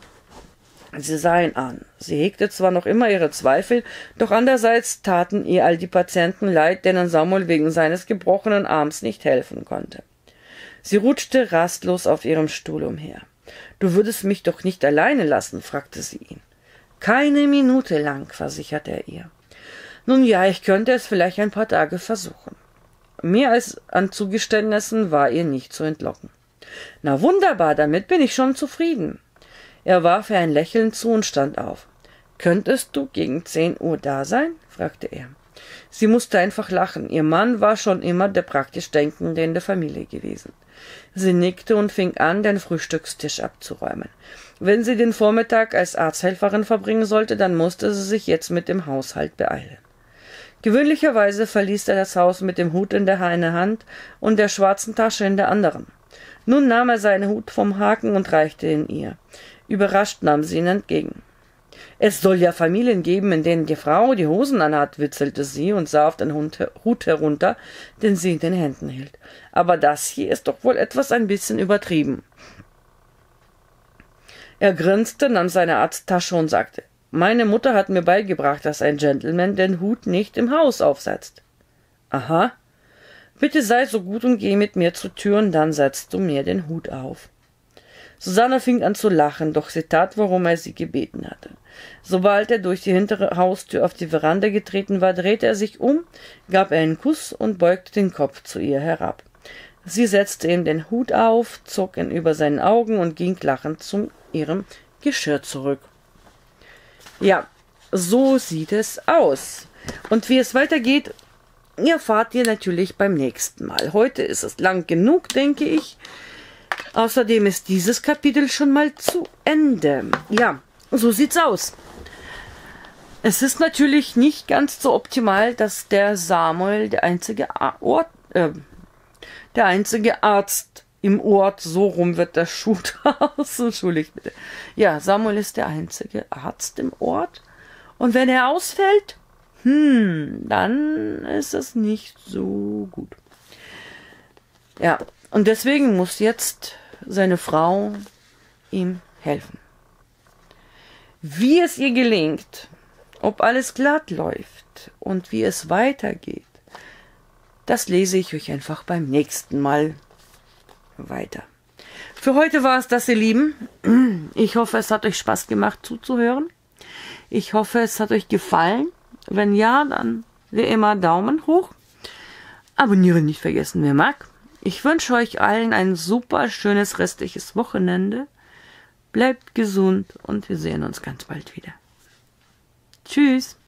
Sie sah ihn an. Sie hegte zwar noch immer ihre Zweifel, doch andererseits taten ihr all die Patienten leid, denen Samuel wegen seines gebrochenen Arms nicht helfen konnte. Sie rutschte rastlos auf ihrem Stuhl umher. »Du würdest mich doch nicht alleine lassen?« fragte sie ihn. »Keine Minute lang«, versicherte er ihr. »Nun ja, ich könnte es vielleicht ein paar Tage versuchen.« Mehr als an Zugeständnissen war ihr nicht zu entlocken. »Na wunderbar, damit bin ich schon zufrieden.« Er warf ihr ein Lächeln zu und stand auf. »Könntest du gegen zehn Uhr da sein?« fragte er. Sie musste einfach lachen. Ihr Mann war schon immer der praktisch Denkende in der Familie gewesen. Sie nickte und fing an, den Frühstückstisch abzuräumen. Wenn sie den Vormittag als Arzthelferin verbringen sollte, dann musste sie sich jetzt mit dem Haushalt beeilen. Gewöhnlicherweise verließ er das Haus mit dem Hut in der einen Hand und der schwarzen Tasche in der anderen. Nun nahm er seinen Hut vom Haken und reichte ihn ihr. Überrascht nahm sie ihn entgegen. »Es soll ja Familien geben, in denen die Frau die Hosen anhat«, witzelte sie und sah auf den Hut herunter, den sie in den Händen hielt. »Aber das hier ist doch wohl etwas ein bisschen übertrieben.« Er grinste, nahm seine Arzttasche und sagte, »Meine Mutter hat mir beigebracht, dass ein Gentleman den Hut nicht im Haus aufsetzt.« »Aha. Bitte sei so gut und geh mit mir zur Tür und dann setzt du mir den Hut auf.« Susanne fing an zu lachen, doch sie tat, worum er sie gebeten hatte. Sobald er durch die hintere Haustür auf die Veranda getreten war, drehte er sich um, gab ihr einen Kuss und beugte den Kopf zu ihr herab. Sie setzte ihm den Hut auf, zog ihn über seinen Augen und ging lachend zu ihrem Geschirr zurück. Ja, so sieht es aus. Und wie es weitergeht, erfahrt ihr natürlich beim nächsten Mal. Heute ist es lang genug, denke ich. Außerdem ist dieses Kapitel schon mal zu Ende. Ja, so sieht's aus. Es ist natürlich nicht ganz so optimal, dass der Samuel der einzige Ort, äh, der einzige Arzt im Ort, so rum wird der Schuh draus, entschuldigt bitte. Ja, Samuel ist der einzige Arzt im Ort. Und wenn er ausfällt, hm, dann ist es nicht so gut. Ja, und deswegen muss jetzt seine Frau ihm helfen. Wie es ihr gelingt, ob alles glatt läuft und wie es weitergeht, das lese ich euch einfach beim nächsten Mal weiter. Für heute war es das, ihr Lieben. Ich hoffe, es hat euch Spaß gemacht zuzuhören. Ich hoffe, es hat euch gefallen. Wenn ja, dann wie immer Daumen hoch. Abonnieren nicht vergessen, wer mag. Ich wünsche euch allen ein super schönes restliches Wochenende. Bleibt gesund und wir sehen uns ganz bald wieder. Tschüss.